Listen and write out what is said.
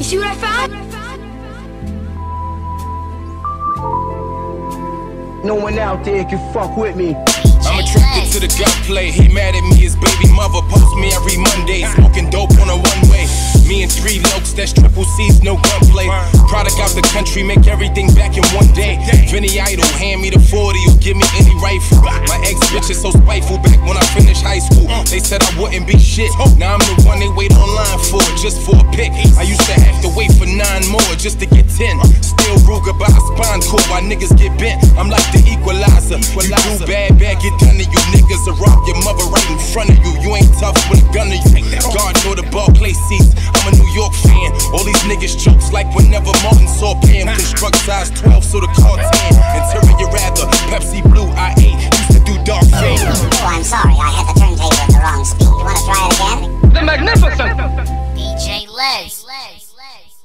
see what I found? No one out there can fuck with me. I'm attracted to the gunplay. He mad at me, his baby mother posts me every Monday. Smoking dope on a one-way. Me and 3 lokes, that's triple C's, no gunplay. Product out the country, make everything back in one day. Vinny Idol, hand me the 40 or give me any rifle. My ex-bitch is so spiteful. Back when I finished high school, they said I wouldn't be shit. Now I'm the one they wait online for, just for a pick. I used to have to wait for 9 more just to get 10. Still Ruger by a spine cord while niggas get bent. I'm like the equalizer. You do bad, get done to you. Niggas will rob your mother right in front of you. You ain't tough with a gun to you. God know the ball play seats. I'm a New York fan. All these niggas jokes like whenever Martin saw Pam. Construct size 12 so the car 10. Interior rather Pepsi Blue I8. Used to do dark fade. Oh, I'm sorry, I had the turntable at the wrong speed. You wanna try it again? The Magnificent! DJ Les.